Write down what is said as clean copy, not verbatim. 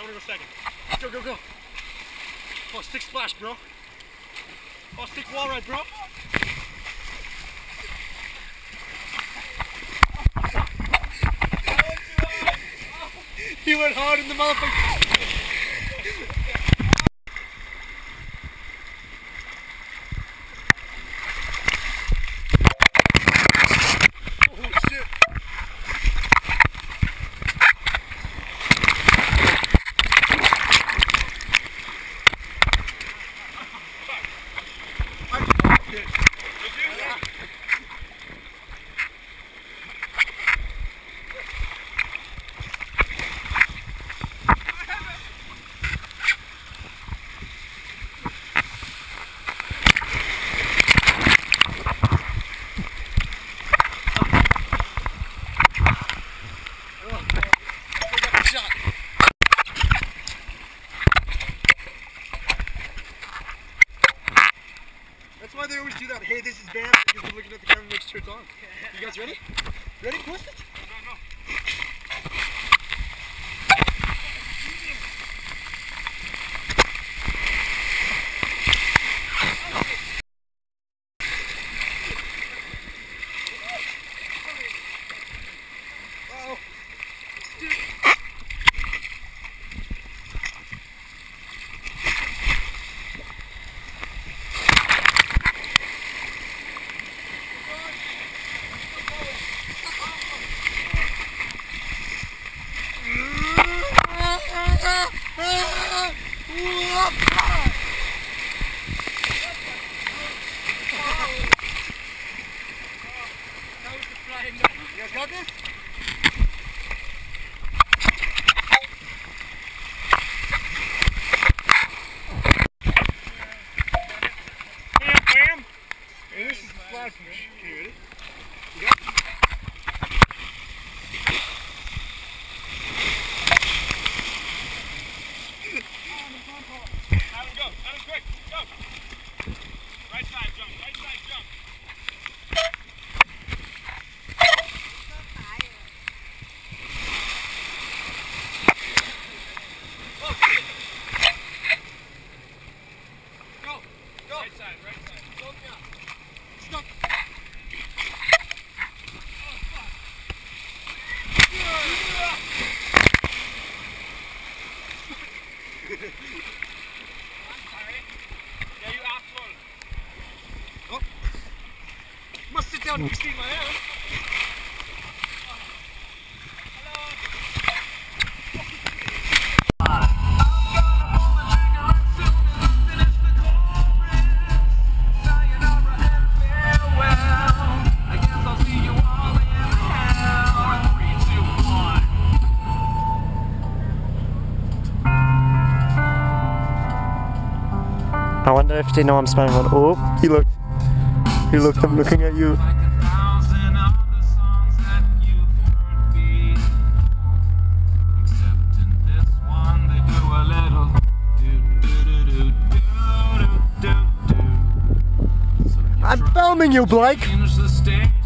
wanna go second? Go, go, go. Oh, stick splash, bro. Oh, stick wall ride, bro. He went hard in the motherfucker. That's why they always do that. Hey, this is bad because we're looking at the camera and make sure it's on. You guys ready? Ready? Post it? No. You guys got this? Bam! Hey, this is the flag fish. Okay, you ready? You got it? Adam, go! Adam, quick! Go! Right side jump! Right side jump! Right side, right side. Stop now. Stop. Oh, fuck. Yeah, you asshole. Oh. Must sit down and see my hair. I wonder if they know I'm spying on. Oh, he looked, I'm looking at you. I'm filming you, Blake!